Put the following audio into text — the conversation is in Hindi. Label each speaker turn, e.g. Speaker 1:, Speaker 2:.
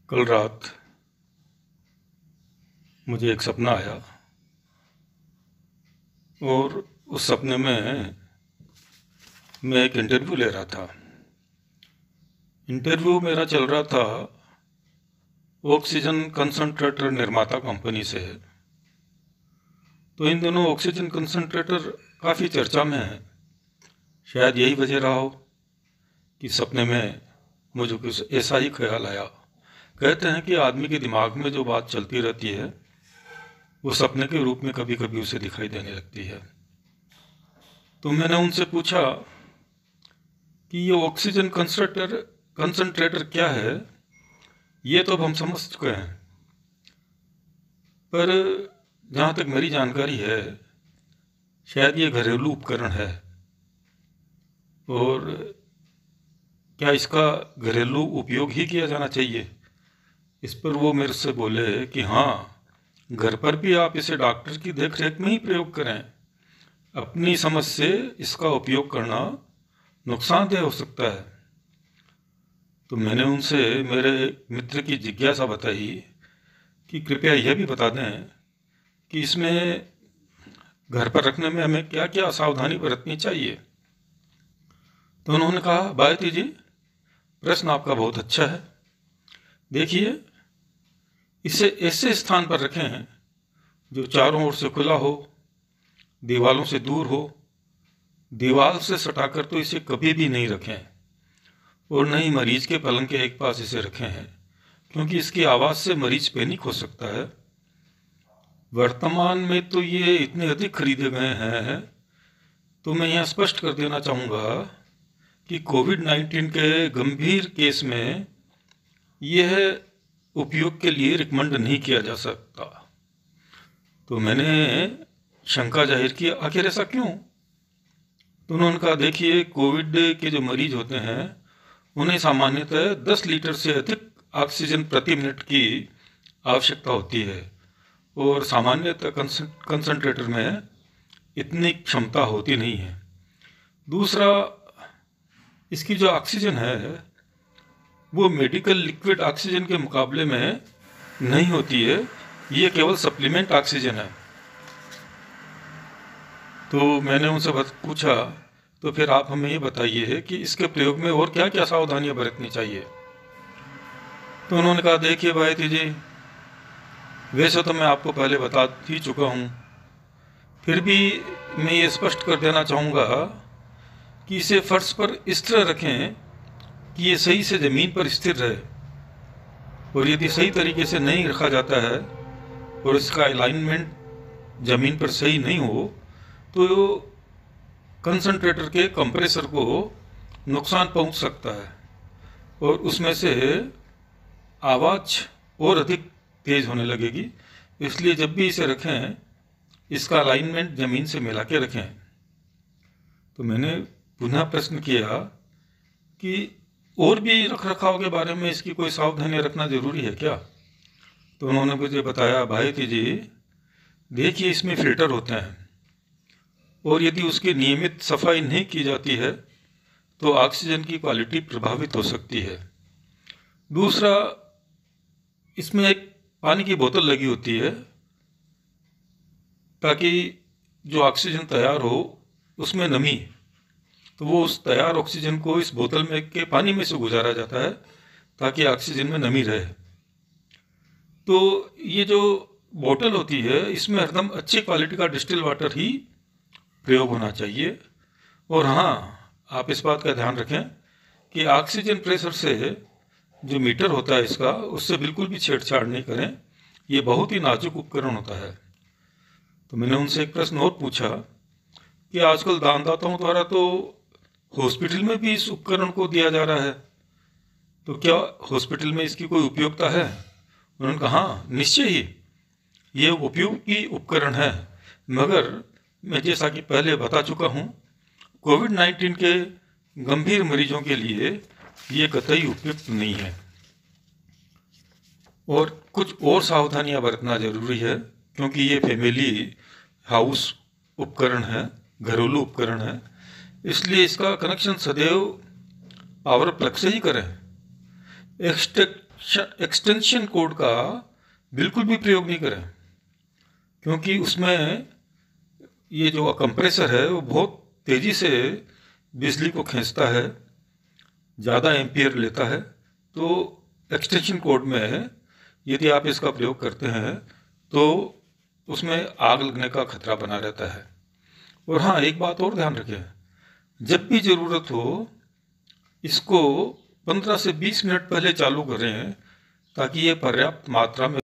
Speaker 1: कल रात मुझे एक सपना आया और उस सपने में मैं एक इंटरव्यू ले रहा था। इंटरव्यू मेरा चल रहा था ऑक्सीजन कंसंट्रेटर निर्माता कंपनी से। तो इन दिनों ऑक्सीजन कंसंट्रेटर काफ़ी चर्चा में है। शायद यही वजह रहा हो कि सपने में मुझे कुछ ऐसा ही ख्याल आया। कहते हैं कि आदमी के दिमाग में जो बात चलती रहती है वो सपने के रूप में कभी कभी उसे दिखाई देने लगती है। तो मैंने उनसे पूछा कि ये ऑक्सीजन कंसंट्रेटर क्या है। ये तो अब हम समझ चुके हैं, पर जहाँ तक मेरी जानकारी है शायद ये घरेलू उपकरण है। और क्या इसका घरेलू उपयोग ही किया जाना चाहिए? इस पर वो मेरे से बोले कि हाँ, घर पर भी आप इसे डॉक्टर की देखरेख में ही प्रयोग करें। अपनी समझ से इसका उपयोग करना नुकसानदेह हो सकता है। तो मैंने उनसे मेरे मित्र की जिज्ञासा बताई कि कृपया यह भी बता दें कि इसमें घर पर रखने में हमें क्या क्या सावधानी बरतनी चाहिए। तो उन्होंने कहा, भारती जी, प्रश्न आपका बहुत अच्छा है। देखिए, इसे ऐसे स्थान पर रखें जो चारों ओर से खुला हो, दीवारों से दूर हो। दीवार से सटाकर तो इसे कभी भी नहीं रखें, और न ही मरीज के पलंग के एक पास इसे रखें हैं, क्योंकि इसकी आवाज़ से मरीज पैनिक हो सकता है। वर्तमान में तो ये इतने अधिक खरीदे गए हैं, तो मैं यहाँ स्पष्ट कर देना चाहूँगा कि कोविड-19 के गंभीर केस में यह उपयोग के लिए रिकमेंड नहीं किया जा सकता। तो मैंने शंका जाहिर की, आखिर ऐसा क्यों? तो उन्होंने कहा, देखिए, कोविड के जो मरीज होते हैं उन्हें सामान्यतः 10 लीटर से अधिक ऑक्सीजन प्रति मिनट की आवश्यकता होती है, और सामान्यतः कंसंट्रेटर में इतनी क्षमता होती नहीं है। दूसरा, इसकी जो ऑक्सीजन है वो मेडिकल लिक्विड ऑक्सीजन के मुकाबले में नहीं होती है, ये केवल सप्लीमेंट ऑक्सीजन है। तो मैंने उनसे पूछा, तो फिर आप हमें ये बताइए कि इसके प्रयोग में और क्या क्या सावधानियां बरतनी चाहिए। तो उन्होंने कहा, देखिए भारती जी, वैसे तो मैं आपको पहले बता ही चुका हूँ, फिर भी मैं ये स्पष्ट कर देना चाहूँगा कि इसे फर्श पर इस तरह रखें कि ये सही से ज़मीन पर स्थिर रहे। और यदि सही तरीके से नहीं रखा जाता है और इसका अलाइनमेंट ज़मीन पर सही नहीं हो तो कंसंट्रेटर के कंप्रेसर को नुकसान पहुंच सकता है, और उसमें से आवाज़ और अधिक तेज़ होने लगेगी। इसलिए जब भी इसे रखें, इसका अलाइनमेंट ज़मीन से मिला के रखें। तो मैंने पुनः प्रश्न किया कि और भी रख रखाव के बारे में इसकी कोई सावधानी रखना ज़रूरी है क्या? तो उन्होंने मुझे बताया, भारती जी, देखिए, इसमें फिल्टर होते हैं, और यदि उसकी नियमित सफाई नहीं की जाती है तो ऑक्सीजन की क्वालिटी प्रभावित हो सकती है। दूसरा, इसमें एक पानी की बोतल लगी होती है ताकि जो ऑक्सीजन तैयार हो उसमें नमी, तो वो उस तैयार ऑक्सीजन को इस बोतल में के पानी में से गुजारा जाता है ताकि ऑक्सीजन में नमी रहे। तो ये जो बोतल होती है इसमें हरदम अच्छी क्वालिटी का डिस्टिल वाटर ही प्रयोग होना चाहिए। और हाँ, आप इस बात का ध्यान रखें कि ऑक्सीजन प्रेशर से जो मीटर होता है इसका, उससे बिल्कुल भी छेड़छाड़ नहीं करें। ये बहुत ही नाजुक उपकरण होता है। तो मैंने उनसे एक प्रश्न और पूछा कि आजकल दानदाताओं द्वारा तो हॉस्पिटल में भी इस उपकरण को दिया जा रहा है, तो क्या हॉस्पिटल में इसकी कोई उपयोगिता है? उन्होंने कहा, हाँ, निश्चय ही, ये उपयोगी उपकरण है, मगर मैं जैसा कि पहले बता चुका हूँ, कोविड-19 के गंभीर मरीजों के लिए ये कतई उपयुक्त नहीं है, और कुछ और सावधानियां बरतना जरूरी है, क्योंकि ये फैमिली हाउस उपकरण है, घरेलू उपकरण है। इसलिए इसका कनेक्शन सदैव पावर प्लग से ही करें। एक्सटेंशन कोड का बिल्कुल भी प्रयोग नहीं करें, क्योंकि उसमें ये जो कंप्रेसर है वो बहुत तेज़ी से बिजली को खींचता है, ज़्यादा एम्पियर लेता है। तो एक्सटेंशन कोड में यदि आप इसका प्रयोग करते हैं तो उसमें आग लगने का खतरा बना रहता है। और हाँ, एक बात और ध्यान रखें, जब भी ज़रूरत हो इसको 15 से 20 मिनट पहले चालू करें, ताकि ये पर्याप्त मात्रा में